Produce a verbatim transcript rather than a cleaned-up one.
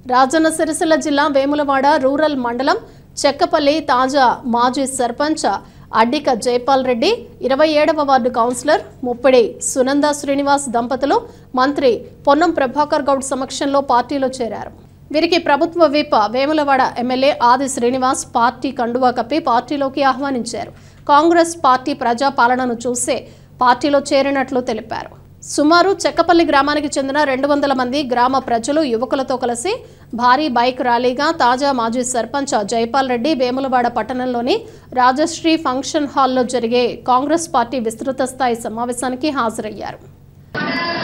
రాజన్న సిరిసిల్ల జిల్లా వేములవాడ రూరల్ మండలం చెక్కపల్లి తాజా మాజీ సర్పంచ్ అడ్డిక జైపాల్ రెడ్డి ఇరవై ఏడవ వార్డు కౌన్సిలర్ ముప్పిడి సునంద శ్రీనివాస్ దంపతులు మంత్రి పొన్నం ప్రభాకర్ గౌడ్ సమక్షంలో పార్టీలో చేరారు. వీరికి ప్రభుత్వ విప్ వేములవాడ ఎమ్మెల్యే ఆది శ్రీనివాస్ పార్టీ కండువా కప్పి పార్టీలోకి ఆహ్వానించారు. కాంగ్రెస్ పార్టీ ప్రజా పాలనను చూసే పార్టీలో చేరినట్లు తెలిపారు. సుమారు చెక్కపల్లి గ్రామానికి చెందిన రెండు వందల మంది గ్రామ ప్రజలు యువకులతో కలిసి భారీ బైక్ ర్యాలీగా తాజా మాజీ సర్పంచ్ జైపాల్ రెడ్డి వేములవాడ పట్టణంలోని రాజశ్రీ ఫంక్షన్ హాల్లో జరిగే కాంగ్రెస్ పార్టీ విస్తృత స్థాయి సమావేశానికి హాజరయ్యారు.